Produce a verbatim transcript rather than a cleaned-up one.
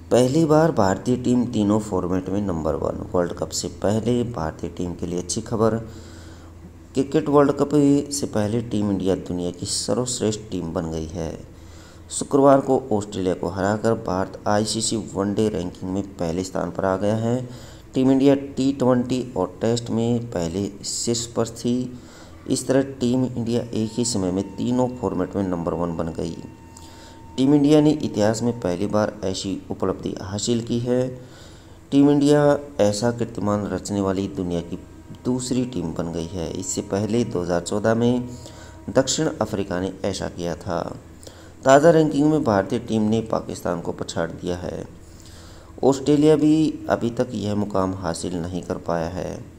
पहली बार भारतीय टीम तीनों फॉर्मेट में नंबर वन। वर्ल्ड कप से पहले भारतीय टीम के लिए अच्छी खबर। क्रिकेट वर्ल्ड कप से पहले टीम इंडिया दुनिया की सर्वश्रेष्ठ टीम बन गई है। शुक्रवार को ऑस्ट्रेलिया को हराकर भारत आईसीसी वनडे रैंकिंग में पहले स्थान पर आ गया है। टीम इंडिया टी ट्वेंटी और टेस्ट में पहले शीर्ष पर थी। इस तरह टीम इंडिया एक ही समय में तीनों फॉर्मेट में नंबर वन बन गई। टीम इंडिया ने इतिहास में पहली बार ऐसी उपलब्धि हासिल की है। टीम इंडिया ऐसा कीर्तिमान रचने वाली दुनिया की दूसरी टीम बन गई है। इससे पहले दो हज़ार चौदह में दक्षिण अफ्रीका ने ऐसा किया था। ताज़ा रैंकिंग में भारतीय टीम ने पाकिस्तान को पछाड़ दिया है। ऑस्ट्रेलिया भी अभी तक यह मुकाम हासिल नहीं कर पाया है।